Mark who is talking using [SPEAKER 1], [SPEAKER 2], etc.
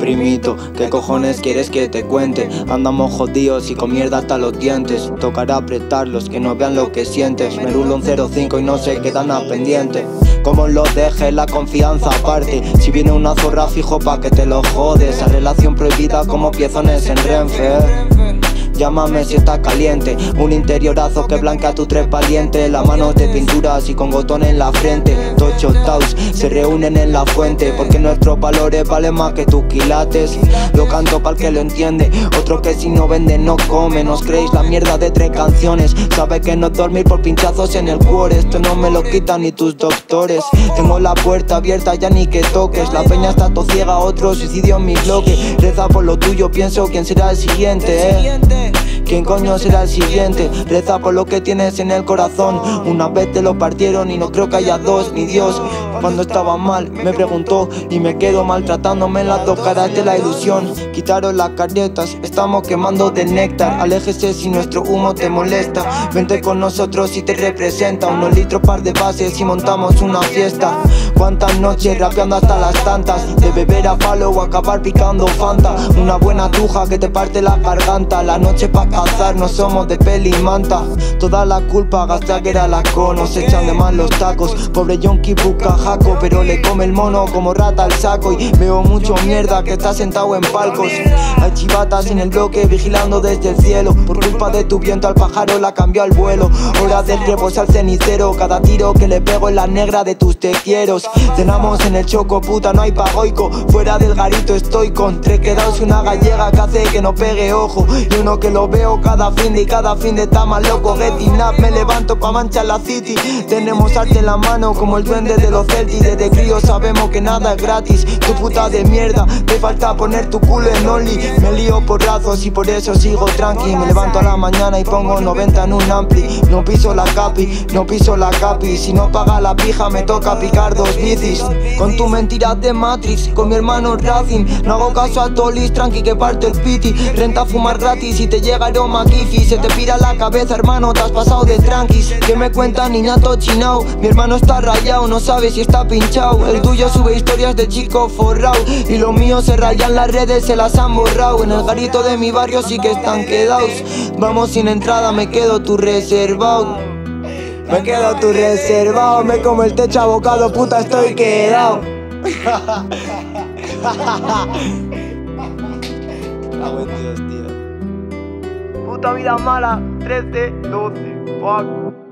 [SPEAKER 1] primito, ¿qué cojones quieres que te cuente? Andamos jodidos y con mierda hasta los dientes. Tocará apretarlos, que no vean lo que sientes. Me rulo un 0,5 y no se quedan a pendiente. Como lo dejes, la confianza aparte. Si viene una zorra fijo pa' que te lo jodes. Esa relación prohibida como piezones en Renfe. Llámame si está caliente. Un interiorazo que blanquea tu tres valiente. Las manos de pinturas y con gotón en la frente. Tocho taus se reúnen en la fuente. Porque nuestros valores valen más que tus quilates. Lo canto pa'l que lo entiende. Otro que si no vende no come. Nos creéis la mierda de 3 canciones. Sabe que no dormir por pinchazos en el cuore. Esto no me lo quitan ni tus doctores. Tengo la puerta abierta, ya ni que toques. La peña está todo ciega, otro suicidio en mi bloque. Reza por lo tuyo, pienso quién será el siguiente, ¿Quién coño será el siguiente? Reza por lo que tienes en el corazón. Una vez te lo partieron y no creo que haya dos, ni Dios. Cuando estaba mal me preguntó y me quedo maltratándome en las dos caras de la ilusión. Quitaros las caretas, estamos quemando de néctar. Aléjese si nuestro humo te molesta. Vente con nosotros si te representa. Unos litros, par de bases y montamos una fiesta. Cuántas noches rapeando hasta las tantas. De beber a palo o acabar picando Fanta. Una buena tuja que te parte la garganta. La noche pa' cazar, no somos de peli y manta. Toda la culpa gasté que era la cono. Se echan de más los tacos. Pobre yonki busca jaco, pero le come el mono como rata al saco. Y veo mucho mierda que está sentado en palcos. Hay chivatas en el bloque vigilando desde el cielo. Por culpa de tu viento al pájaro la cambió al vuelo. Hora del rebozo al cenicero. Cada tiro que le pego en la negra de tus te quieros. Cenamos en el choco, puta, no hay pagoico. Fuera del garito estoy con 3 quedados y una gallega que hace que no pegue ojo. Y uno que lo veo cada fin de y cada fin de está más loco. Getting up, me levanto pa' manchar la city. Tenemos arte en la mano como el duende de los Celtics. Desde crío sabemos que nada es gratis. Tu puta de mierda, te falta poner tu culo en Only. Me lío por razos y por eso sigo tranqui. Me levanto a la mañana y pongo 90 en un ampli. No piso la capi, no piso la capi. Si no paga la pija me toca picar 2 bicis. Con tu mentira de Matrix, con mi hermano Racing. No hago caso a Tolis, tranqui que parto el piti. Renta a fumar gratis y te llega aroma kifi. Se te pira la cabeza, hermano, te has pasado de tranquis. ¿Qué me cuenta niñato chinao? Mi hermano está rayado, no sabe si está pinchado. El tuyo sube historias de chico forrao. Y los míos se rayan las redes, se las han borrado. En el garito de mi barrio sí que están quedados. Vamos sin entrada, me quedo tu reservado. Me quedo tu reservado, me como el techo abocado, puta estoy quedado. Puta vida mala, 13, 12, fuck.